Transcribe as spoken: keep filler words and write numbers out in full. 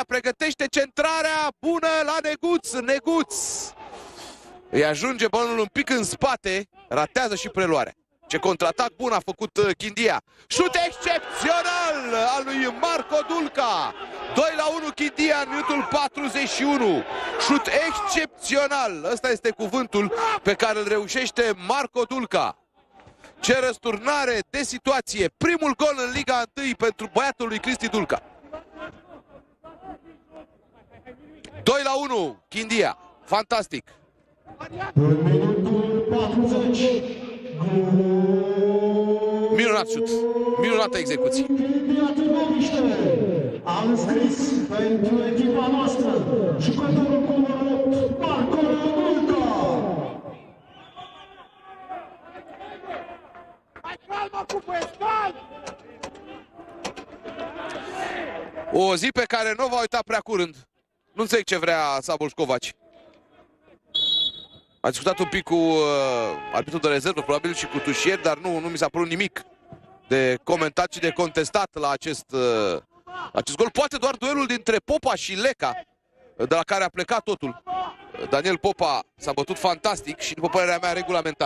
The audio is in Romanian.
pregătește centrarea bună la Neguț. Neguț îi ajunge balonul un pic în spate, ratează și preluarea. Ce contraatac bun a făcut Chindia. Șut excepțional al lui Marco Dulca. doi la unu Chindia în minutul patruzeci și unu. Șut excepțional. Ăsta este cuvântul pe care îl reușește Marco Dulca. Ce răsturnare de situație. Primul gol în Liga unu pentru băiatul lui Cristi Dulca. doi la unu Chindia. Fantastic. Minunat șut. Minunată execuție. A înscris pentru echipa noastră jucătorul cu numărul opt, Marco Dulca. Mai calmă cu băieți, O zi pe care nu o va uita prea curând. Nu înțeleg ce vrea Szabolcs Kovács. A discutat un pic cu uh, arbitrul de rezervă, probabil și cu Tușier, dar nu, nu mi s-a părut nimic de comentat și de contestat la acest, uh, acest gol. Poate doar duelul dintre Popa și Leca, de la care a plecat totul. Daniel Popa s-a bătut fantastic și, după părerea mea, regulamentar.